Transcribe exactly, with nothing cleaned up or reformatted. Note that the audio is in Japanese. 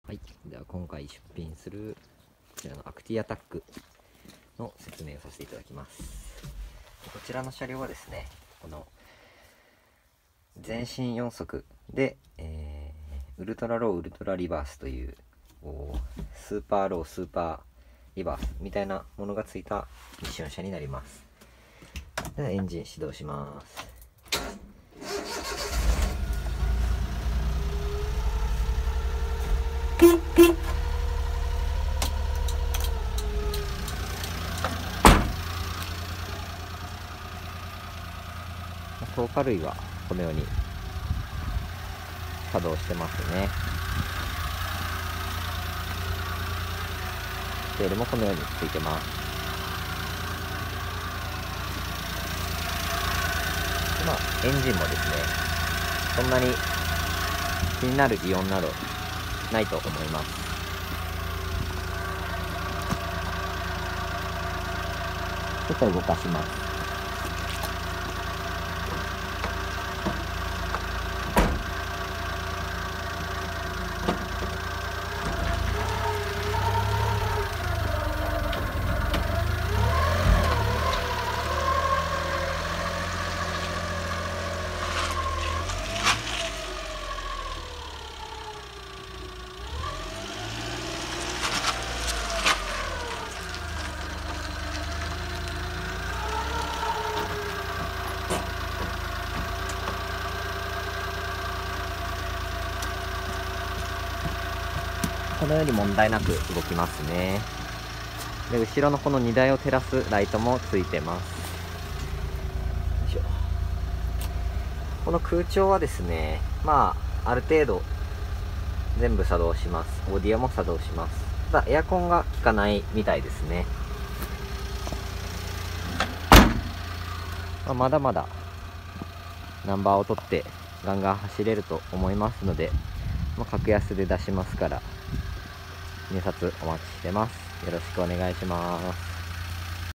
はい、では今回出品するこちらのアクティアタックの説明をさせていただきます。こちらの車両はですね、この全身よん速で、えー、ウルトラローウルトラリバースというスーパーロースーパーリバースみたいなものがついたミッション車になります。ではエンジン始動します。透過類はこのように作動してますね。テールもこのようについてます。でまあ、エンジンもですね、そんなに気になる異音などないと思います。ちょっと動かします。このように問題なく動きますね。で、後ろのこの荷台を照らすライトもついてます。よいしょ。この空調はですね、まあ、ある程度全部作動します。オーディオも作動します。ただ、エアコンが効かないみたいですね。まあ、まだまだナンバーを取ってガンガン走れると思いますので、まあ、格安で出しますから、入札お待ちしてます。よろしくお願いします。